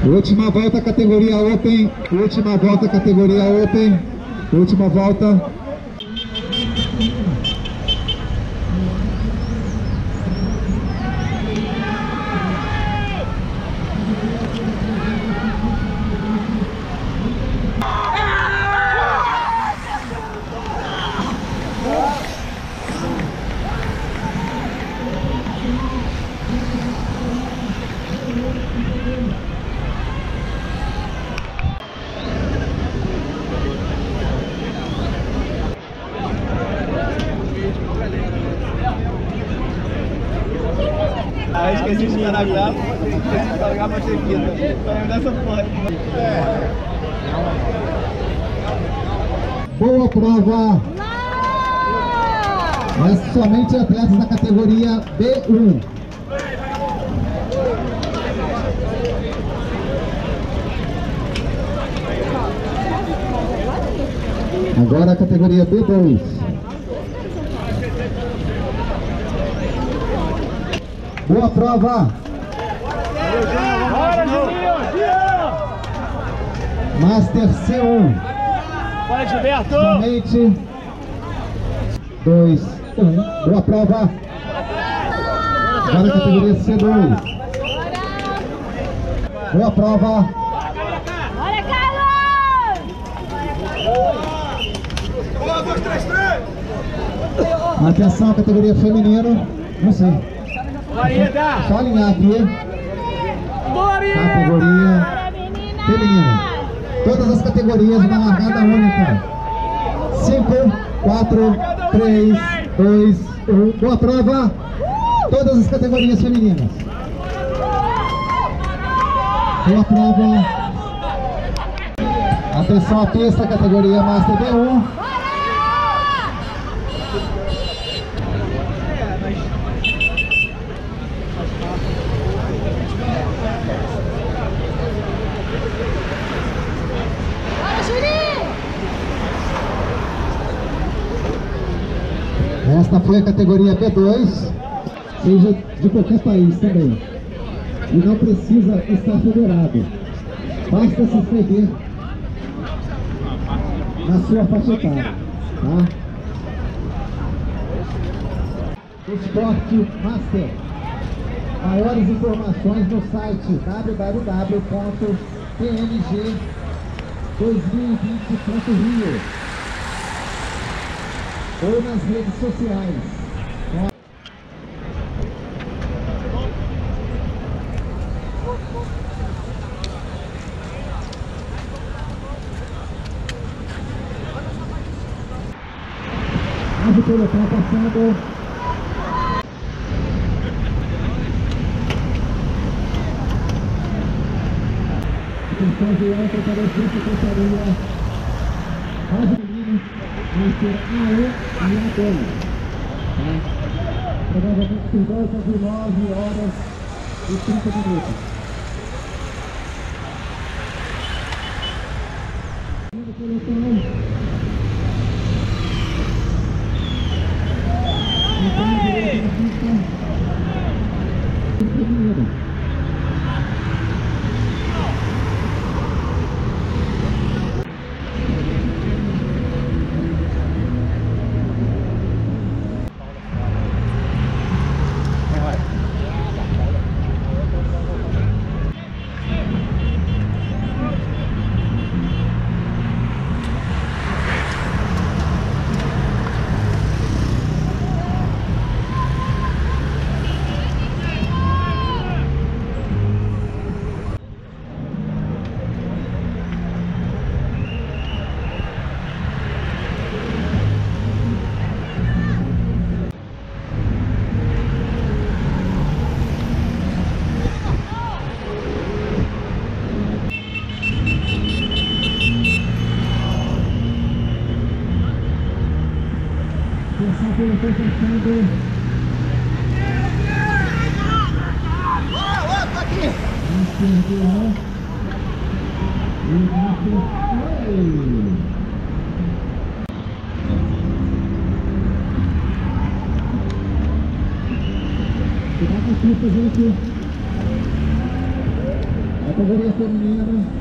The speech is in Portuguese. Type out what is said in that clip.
Última volta, categoria Open. Última volta, categoria Open. Última volta. Ah, esqueci de carregar, a bateria. Dessa porra. Boa prova! É somente atletas da categoria B1. Agora a categoria B2. Boa prova! Master C1. Bora, Gilberto! Somente 2, 1. Boa prova! Agora a categoria C2. Boa prova! Bora, Carlos! 1, 2, 3, 3! Atenção, categoria feminino. Não sei. Só alinhar aqui. Categoria feminina. Todas as categorias, uma largada única. 5, 4, 3, 2, 1. Boa prova. Todas as categorias femininas. Boa prova. Atenção à pista, categoria Master B1. Esta foi a categoria B2, seja de qualquer país também. E não precisa estar federado. Basta se inscrever na sua faixa etária. Tá? Esporte Master. Maiores informações no site www.pmg2020.rio ou nas redes sociais. O pelotão passando. Atenção, João, preparou para a secretaria. Vai ser A1 e A2. Tá? Provavelmente por volta de 9 horas e 30 minutos. Então, direito na pista. Primeiro. Pelo foi fechando. Tá aqui! Cuidado com a pista, gente. categoria feminina.